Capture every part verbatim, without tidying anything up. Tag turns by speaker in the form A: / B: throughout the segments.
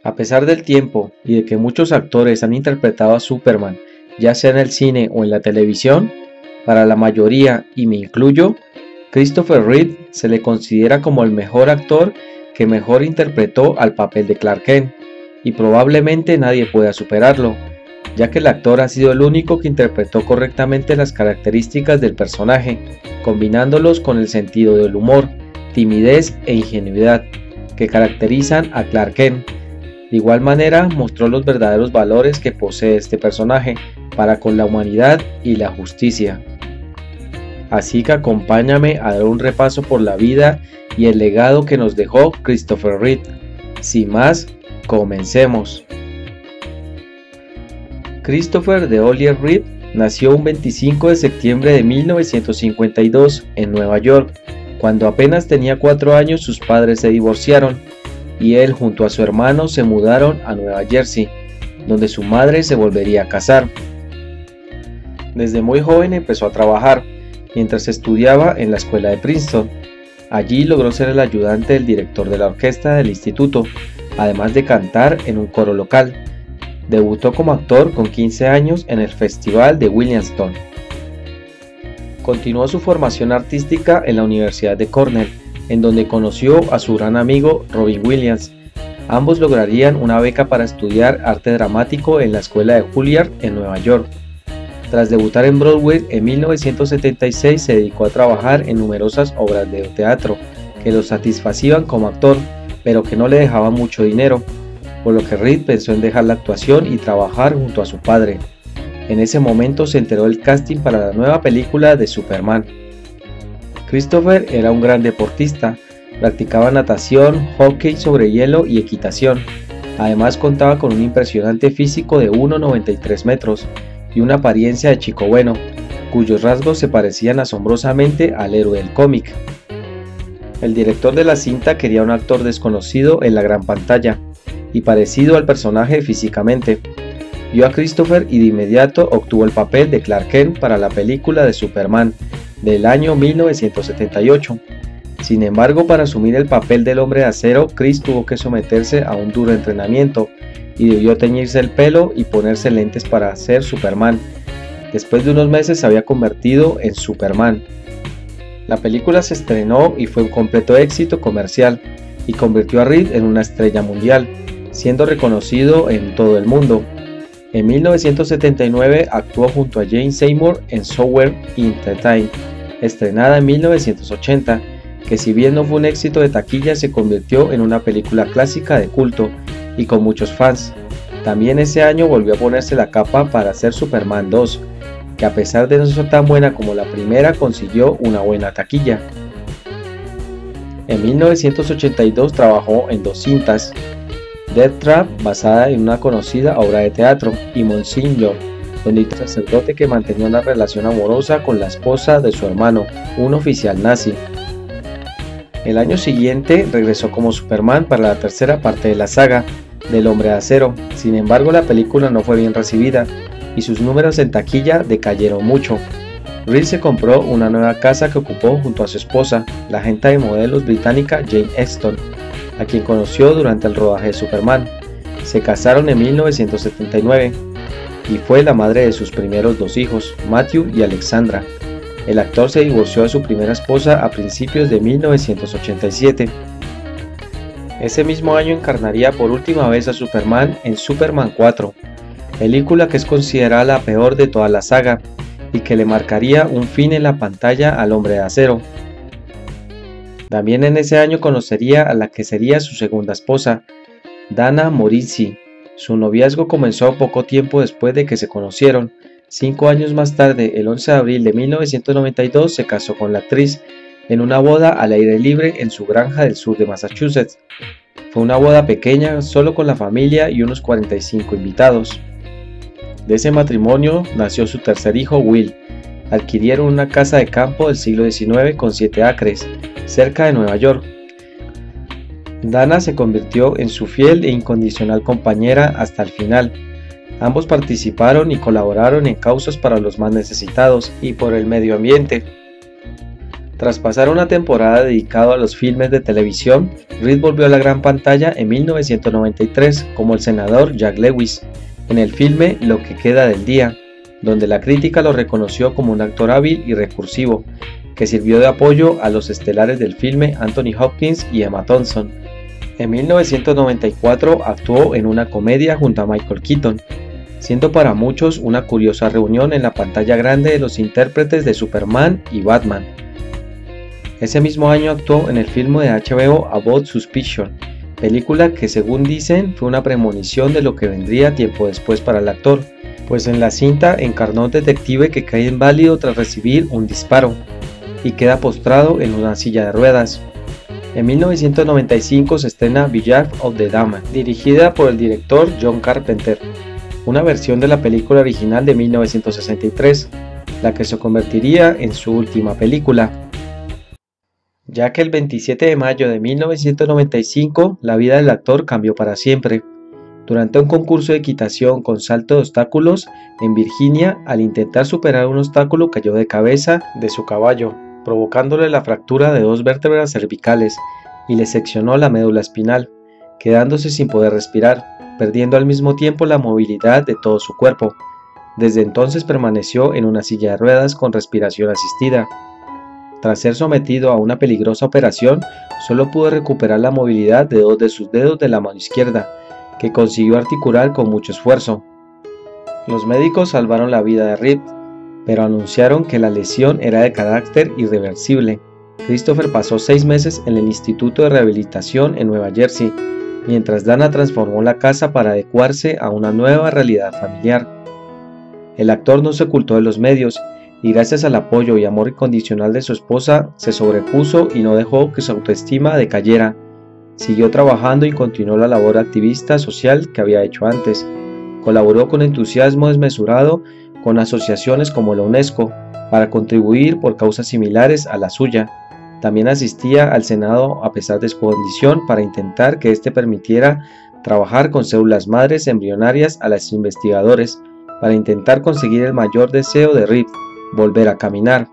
A: A pesar del tiempo y de que muchos actores han interpretado a Superman, ya sea en el cine o en la televisión, para la mayoría, y me incluyo, Christopher Reeve se le considera como el mejor actor que mejor interpretó al papel de Clark Kent, y probablemente nadie pueda superarlo, ya que el actor ha sido el único que interpretó correctamente las características del personaje, combinándolos con el sentido del humor, timidez e ingenuidad que caracterizan a Clark Kent. De igual manera, mostró los verdaderos valores que posee este personaje para con la humanidad y la justicia. Así que acompáñame a dar un repaso por la vida y el legado que nos dejó Christopher Reeve. Sin más, comencemos. Christopher de Ollier Reeve nació un veinticinco de septiembre de mil novecientos cincuenta y dos en Nueva York. Cuando apenas tenía cuatro años, sus padres se divorciaron y él junto a su hermano se mudaron a Nueva Jersey, donde su madre se volvería a casar. Desde muy joven empezó a trabajar, mientras estudiaba en la escuela de Princeton. Allí logró ser el ayudante del director de la orquesta del instituto, además de cantar en un coro local. Debutó como actor con quince años en el Festival de Williamstown. Continuó su formación artística en la Universidad de Cornell, en donde conoció a su gran amigo Robin Williams. Ambos lograrían una beca para estudiar arte dramático en la escuela de Juilliard en Nueva York. Tras debutar en Broadway en mil novecientos setenta y seis, se dedicó a trabajar en numerosas obras de teatro que lo satisfacían como actor, pero que no le dejaban mucho dinero, por lo que Reeve pensó en dejar la actuación y trabajar junto a su padre. En ese momento se enteró del casting para la nueva película de Superman. Christopher era un gran deportista, practicaba natación, hockey sobre hielo y equitación. Además contaba con un impresionante físico de uno coma noventa y tres metros y una apariencia de chico bueno, cuyos rasgos se parecían asombrosamente al héroe del cómic. El director de la cinta quería un actor desconocido en la gran pantalla y parecido al personaje físicamente. Vio a Christopher y de inmediato obtuvo el papel de Clark Kent para la película de Superman del año mil novecientos setenta y ocho. Sin embargo, para asumir el papel del Hombre de Acero, Chris tuvo que someterse a un duro entrenamiento y debió teñirse el pelo y ponerse lentes para ser Superman. Después de unos meses se había convertido en Superman. La película se estrenó y fue un completo éxito comercial y convirtió a Reeve en una estrella mundial, siendo reconocido en todo el mundo. En mil novecientos setenta y nueve actuó junto a Jane Seymour en Somewhere in Time, estrenada en mil novecientos ochenta, que si bien no fue un éxito de taquilla, se convirtió en una película clásica de culto y con muchos fans. También ese año volvió a ponerse la capa para hacer Superman dos, que a pesar de no ser tan buena como la primera, consiguió una buena taquilla. En mil novecientos ochenta y dos trabajó en dos cintas: Death Trap, basada en una conocida obra de teatro, y Monsignor, donde el sacerdote que mantenía una relación amorosa con la esposa de su hermano, un oficial nazi. El año siguiente regresó como Superman para la tercera parte de la saga del Hombre de Acero. Sin embargo, la película no fue bien recibida y sus números en taquilla decayeron mucho. Reeve se compró una nueva casa que ocupó junto a su esposa, la agente de modelos británica Jane Exton, a quien conoció durante el rodaje de Superman. Se casaron en mil novecientos setenta y nueve y fue la madre de sus primeros dos hijos, Matthew y Alexandra. El actor se divorció de su primera esposa a principios de mil novecientos ochenta y siete. Ese mismo año encarnaría por última vez a Superman en Superman cuatro, película que es considerada la peor de toda la saga y que le marcaría un fin en la pantalla al Hombre de Acero. También en ese año conocería a la que sería su segunda esposa, Dana Morizzi. Su noviazgo comenzó poco tiempo después de que se conocieron. Cinco años más tarde, el once de abril de mil novecientos noventa y dos, se casó con la actriz en una boda al aire libre en su granja del sur de Massachusetts. Fue una boda pequeña, solo con la familia y unos cuarenta y cinco invitados. De ese matrimonio nació su tercer hijo, Will. Adquirieron una casa de campo del siglo diecinueve con siete acres, cerca de Nueva York. Dana se convirtió en su fiel e incondicional compañera hasta el final. Ambos participaron y colaboraron en causas para los más necesitados y por el medio ambiente. Tras pasar una temporada dedicado a los filmes de televisión, Reed volvió a la gran pantalla en mil novecientos noventa y tres como el senador Jack Lewis, en el filme Lo que queda del día, donde la crítica lo reconoció como un actor hábil y recursivo, que sirvió de apoyo a los estelares del filme Anthony Hopkins y Emma Thompson. En mil novecientos noventa y cuatro actuó en una comedia junto a Michael Keaton, siendo para muchos una curiosa reunión en la pantalla grande de los intérpretes de Superman y Batman. Ese mismo año actuó en el filme de H B O About Suspicion, película que según dicen fue una premonición de lo que vendría tiempo después para el actor, pues en la cinta encarnó a un detective que cae inválido tras recibir un disparo y queda postrado en una silla de ruedas. En mil novecientos noventa y cinco se estrena Village of the Damned, dirigida por el director John Carpenter, una versión de la película original de mil novecientos sesenta y tres, la que se convertiría en su última película, ya que el veintisiete de mayo de mil novecientos noventa y cinco la vida del actor cambió para siempre. Durante un concurso de equitación con salto de obstáculos en Virginia, al intentar superar un obstáculo cayó de cabeza de su caballo, provocándole la fractura de dos vértebras cervicales y le seccionó la médula espinal, quedándose sin poder respirar, perdiendo al mismo tiempo la movilidad de todo su cuerpo. Desde entonces permaneció en una silla de ruedas con respiración asistida. Tras ser sometido a una peligrosa operación, solo pudo recuperar la movilidad de dos de sus dedos de la mano izquierda, que consiguió articular con mucho esfuerzo. Los médicos salvaron la vida de Reed, pero anunciaron que la lesión era de carácter irreversible. Christopher pasó seis meses en el Instituto de Rehabilitación en Nueva Jersey, mientras Dana transformó la casa para adecuarse a una nueva realidad familiar. El actor no se ocultó de los medios, y gracias al apoyo y amor incondicional de su esposa, se sobrepuso y no dejó que su autoestima decayera. Siguió trabajando y continuó la labor activista social que había hecho antes. Colaboró con entusiasmo desmesurado con asociaciones como la UNESCO para contribuir por causas similares a la suya. También asistía al Senado a pesar de su condición para intentar que éste permitiera trabajar con células madres embrionarias a los investigadores para intentar conseguir el mayor deseo de Reed, volver a caminar.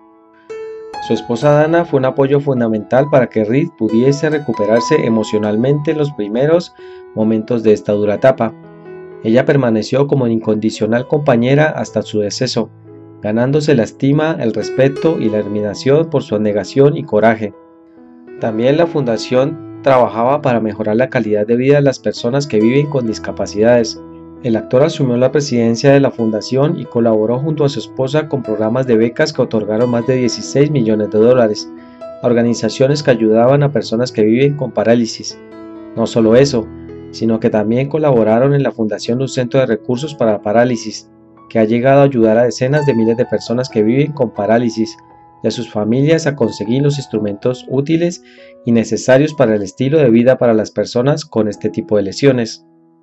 A: Su esposa Dana fue un apoyo fundamental para que Reed pudiese recuperarse emocionalmente en los primeros momentos de esta dura etapa. Ella permaneció como incondicional compañera hasta su deceso, ganándose la estima, el respeto y la admiración por su abnegación y coraje. También la fundación trabajaba para mejorar la calidad de vida de las personas que viven con discapacidades. El actor asumió la presidencia de la fundación y colaboró junto a su esposa con programas de becas que otorgaron más de dieciséis millones de dólares a organizaciones que ayudaban a personas que viven con parálisis. No solo eso, sino que también colaboraron en la fundación de un centro de recursos para parálisis, que ha llegado a ayudar a decenas de miles de personas que viven con parálisis y a sus familias a conseguir los instrumentos útiles y necesarios para el estilo de vida para las personas con este tipo de lesiones.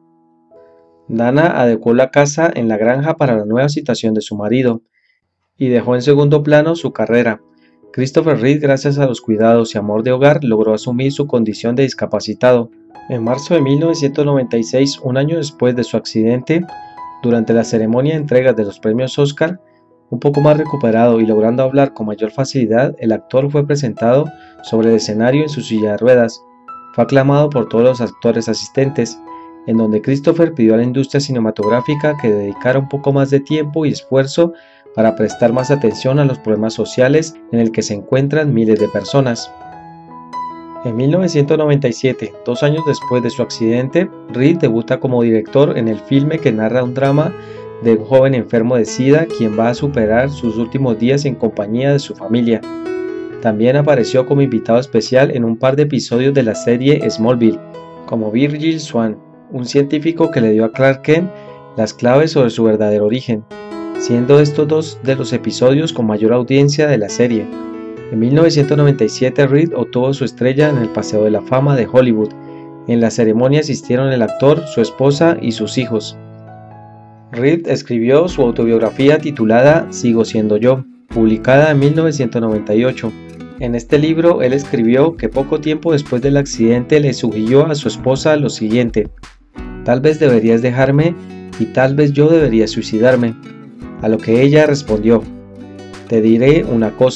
A: Dana adecuó la casa en la granja para la nueva situación de su marido y dejó en segundo plano su carrera. Christopher Reed, gracias a los cuidados y amor de hogar, logró asumir su condición de discapacitado. En marzo de mil novecientos noventa y seis, un año después de su accidente, durante la ceremonia de entrega de los premios Oscar, un poco más recuperado y logrando hablar con mayor facilidad, el actor fue presentado sobre el escenario en su silla de ruedas. Fue aclamado por todos los actores asistentes, en donde Christopher pidió a la industria cinematográfica que dedicara un poco más de tiempo y esfuerzo para prestar más atención a los problemas sociales en el que se encuentran miles de personas. En mil novecientos noventa y siete, dos años después de su accidente, Reed debuta como director en el filme que narra un drama de un joven enfermo de SIDA quien va a superar sus últimos días en compañía de su familia. También apareció como invitado especial en un par de episodios de la serie Smallville, como Virgil Swan, un científico que le dio a Clark Kent las claves sobre su verdadero origen, siendo estos dos de los episodios con mayor audiencia de la serie. En mil novecientos noventa y siete, Reed obtuvo su estrella en el Paseo de la Fama de Hollywood. En la ceremonia asistieron el actor, su esposa y sus hijos. Reed escribió su autobiografía titulada Sigo siendo yo, publicada en mil novecientos noventa y ocho. En este libro, él escribió que poco tiempo después del accidente le sugirió a su esposa lo siguiente: tal vez deberías dejarme y tal vez yo debería suicidarme. A lo que ella respondió: te diré una cosa,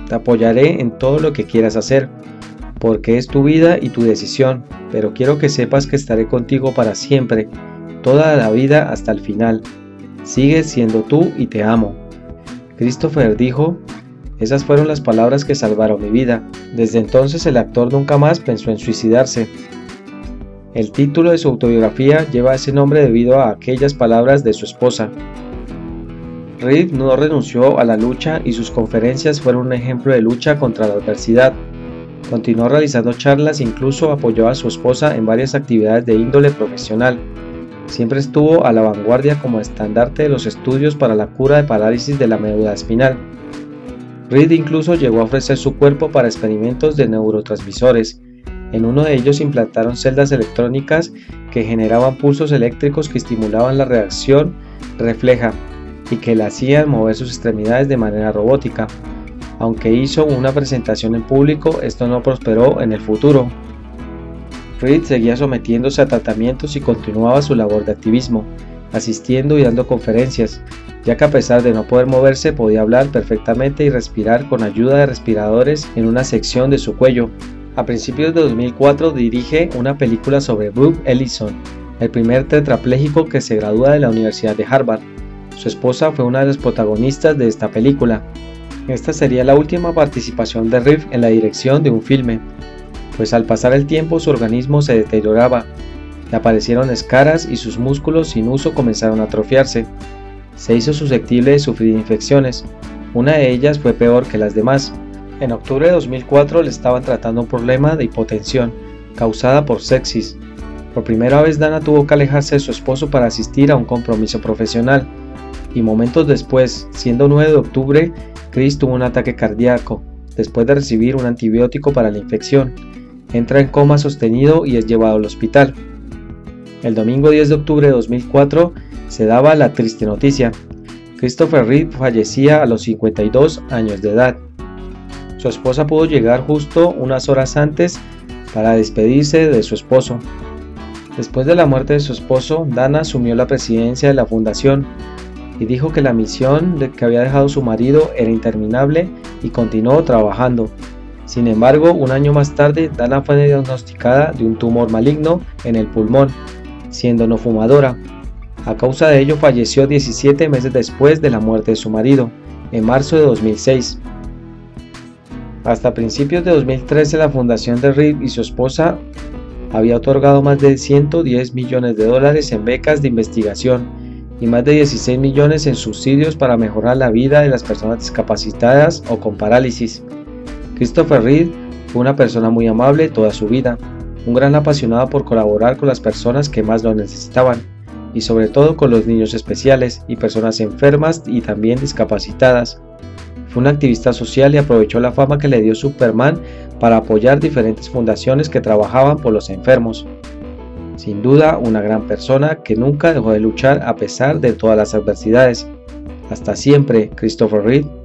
A: te apoyaré en todo lo que quieras hacer, porque es tu vida y tu decisión, pero quiero que sepas que estaré contigo para siempre, toda la vida hasta el final. Sigues siendo tú y te amo. Christopher dijo: esas fueron las palabras que salvaron mi vida. Desde entonces el actor nunca más pensó en suicidarse. El título de su autobiografía lleva ese nombre debido a aquellas palabras de su esposa. Reed no renunció a la lucha y sus conferencias fueron un ejemplo de lucha contra la adversidad. Continuó realizando charlas e incluso apoyó a su esposa en varias actividades de índole profesional. Siempre estuvo a la vanguardia como estandarte de los estudios para la cura de parálisis de la médula espinal. Reed incluso llegó a ofrecer su cuerpo para experimentos de neurotransmisores. En uno de ellos implantaron celdas electrónicas que generaban pulsos eléctricos que estimulaban la reacción refleja y que le hacían mover sus extremidades de manera robótica. Aunque hizo una presentación en público, esto no prosperó en el futuro. Reed seguía sometiéndose a tratamientos y continuaba su labor de activismo, asistiendo y dando conferencias, ya que a pesar de no poder moverse podía hablar perfectamente y respirar con ayuda de respiradores en una sección de su cuello. A principios de dos mil cuatro dirige una película sobre Brooke Ellison, el primer tetrapléjico que se gradúa de la Universidad de Harvard. Su esposa fue una de las protagonistas de esta película. Esta sería la última participación de Reed en la dirección de un filme, pues al pasar el tiempo su organismo se deterioraba, le aparecieron escaras y sus músculos sin uso comenzaron a atrofiarse. Se hizo susceptible de sufrir infecciones, una de ellas fue peor que las demás. En octubre de dos mil cuatro le estaban tratando un problema de hipotensión, causada por sepsis. Por primera vez Dana tuvo que alejarse de su esposo para asistir a un compromiso profesional, y momentos después, siendo nueve de octubre, Chris tuvo un ataque cardíaco, después de recibir un antibiótico para la infección. Entra en coma sostenido y es llevado al hospital. El domingo diez de octubre de dos mil cuatro se daba la triste noticia. Christopher Reed fallecía a los cincuenta y dos años de edad. Su esposa pudo llegar justo unas horas antes para despedirse de su esposo. Después de la muerte de su esposo, Dana asumió la presidencia de la fundación y dijo que la misión de que había dejado su marido era interminable y continuó trabajando. Sin embargo, un año más tarde, Dana fue diagnosticada de un tumor maligno en el pulmón, siendo no fumadora. A causa de ello falleció diecisiete meses después de la muerte de su marido, en marzo de dos mil seis. Hasta principios de dos mil trece la fundación de Reed y su esposa había otorgado más de ciento diez millones de dólares en becas de investigación y más de dieciséis millones en subsidios para mejorar la vida de las personas discapacitadas o con parálisis. Christopher Reed fue una persona muy amable toda su vida, un gran apasionado por colaborar con las personas que más lo necesitaban, y sobre todo con los niños especiales y personas enfermas y también discapacitadas. Fue un activista social y aprovechó la fama que le dio Superman para apoyar diferentes fundaciones que trabajaban por los enfermos. Sin duda, una gran persona que nunca dejó de luchar a pesar de todas las adversidades. Hasta siempre, Christopher Reed.